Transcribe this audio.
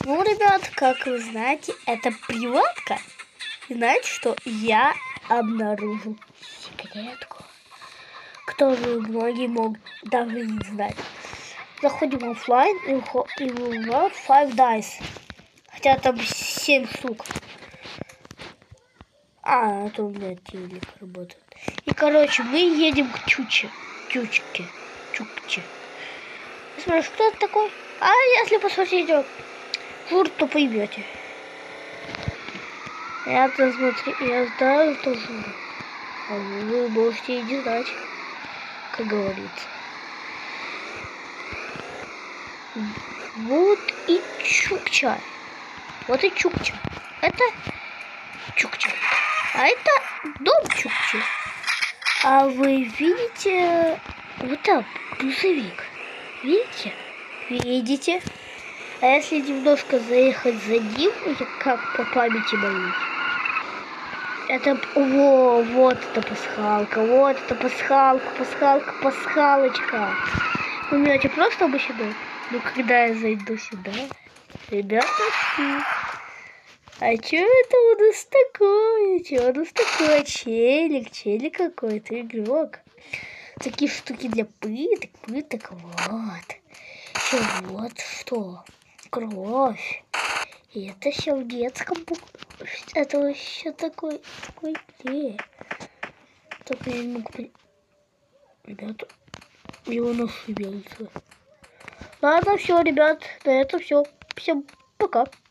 Ну, ребят, как вы знаете, это приватка. И знаете, что я обнаружил секретку, которую многие могут даже не знать. Заходим офлайн и выбираем Five Dice. Хотя там 7 штук. Это у меня телек работает. И, короче, мы едем к Чукче. Смотришь, кто это такой? А если посмотрите жур, то поймете. Я-то смотри, я знаю, что жур. А вы можете и не знать, как говорится. Вот и Чукча. Вот и Чукча. Это Чукча. А это дом Чукчи. А вы видите вот там грузовик? Видите? Видите? А если немножко заехать за ним, как по памяти моей, это... вот это пасхалка, вот это пасхалочка. Вы меня просто обычно. Ну, когда я зайду сюда, ребята, а что это у нас такое? Что у нас такое? Челик какой-то, игрок. Такие штуки для пыток, вот. Все, вот что. Кровь. И это все в детском. Это вообще такой где? Только я не могу понять. Ребята, его нос имеется. Ладно, все, ребят, на этом все. Всем пока.